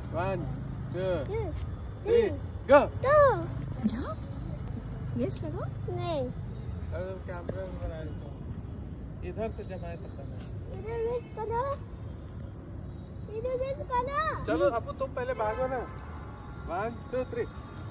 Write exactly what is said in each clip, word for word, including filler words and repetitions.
One two three go. जाओ yes लगो। नहीं कैमरा में बना रही हूँ, इधर से जमाए तब तक। इधर मिस करो, इधर मिस करो। चलो अपू तुम पहले भागो ना। One two three.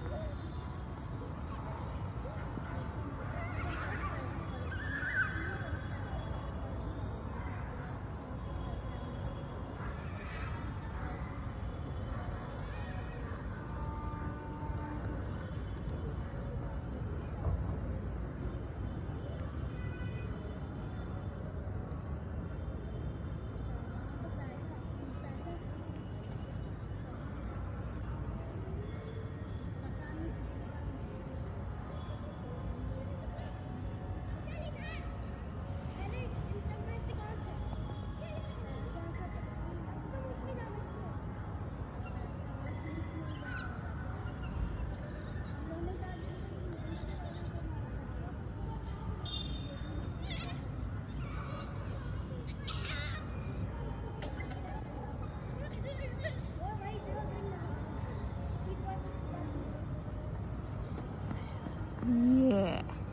ये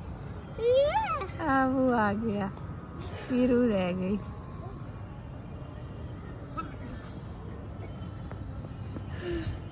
अब वो आ गया, पीरू रह गई।